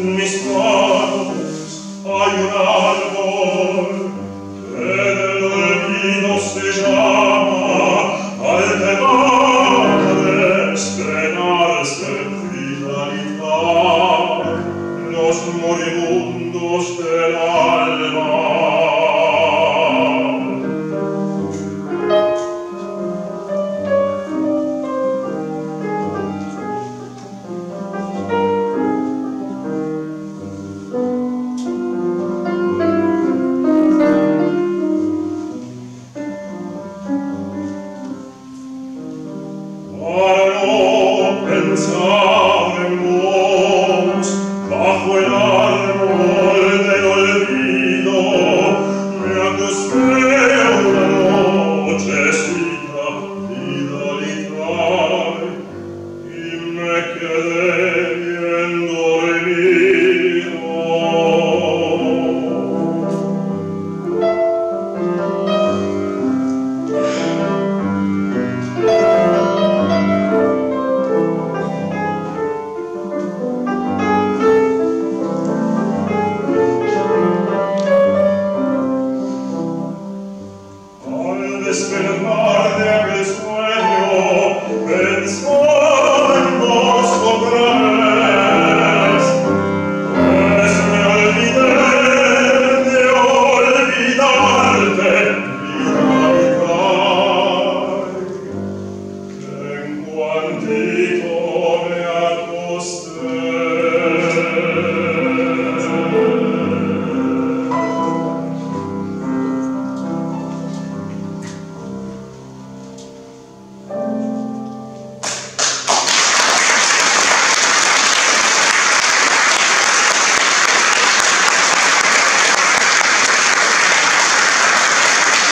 mis manos hay un árbol que del olvido se llama al temor de estrenarse fidelidad los moribundos del alma. Pensar en vos bajo el árbol del olvido me acosté una nochecita fidelidad y me quedé bien dormido. Despertar de aquel sueño, pensó